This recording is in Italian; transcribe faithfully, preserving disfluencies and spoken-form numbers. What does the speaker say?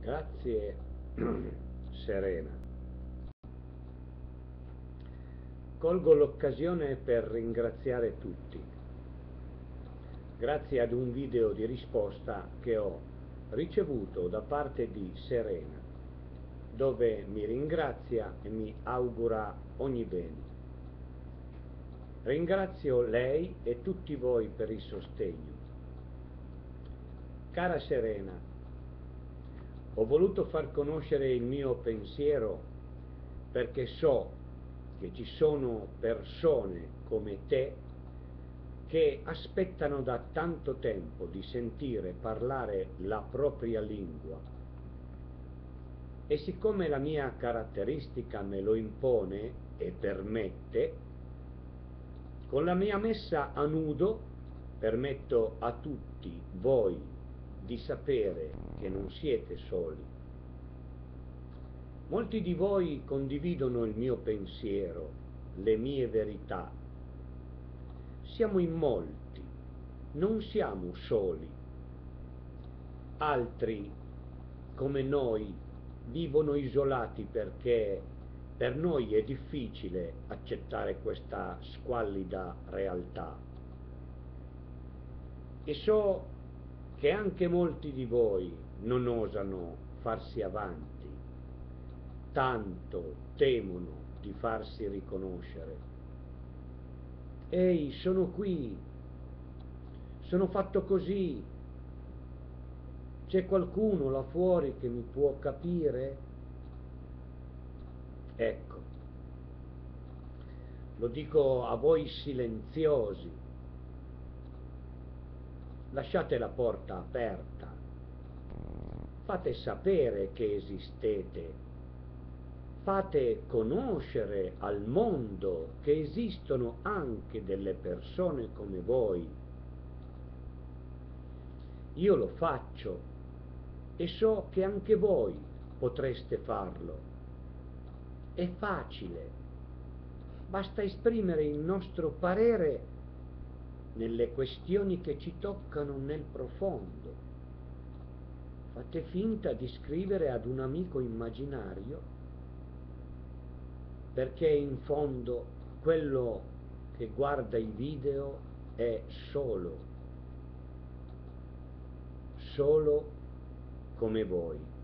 Grazie Serena. Colgo l'occasione per ringraziare tutti. Grazie ad un video di risposta che ho ricevuto da parte di Serena, dove mi ringrazia e mi augura ogni bene. Ringrazio lei e tutti voi per il sostegno. Cara Serena, ho voluto far conoscere il mio pensiero perché so che ci sono persone come te che aspettano da tanto tempo di sentire parlare la propria lingua. E siccome la mia caratteristica me lo impone e permette, con la mia messa a nudo permetto a tutti voi di sapere che non siete soli. Molti di voi condividono il mio pensiero, le mie verità. Siamo in molti, non siamo soli. Altri, come noi, vivono isolati perché per noi è difficile accettare questa squallida realtà. E so che anche molti di voi non osano farsi avanti, tanto temono di farsi riconoscere. Ehi, sono qui, sono fatto così, c'è qualcuno là fuori che mi può capire? Ecco, lo dico a voi silenziosi, lasciate la porta aperta, fate sapere che esistete, fate conoscere al mondo che esistono anche delle persone come voi. Io lo faccio e so che anche voi potreste farlo. È facile, basta esprimere il nostro parere nelle questioni che ci toccano nel profondo. Fate finta di scrivere ad un amico immaginario, perché in fondo quello che guarda i video è solo, solo come voi.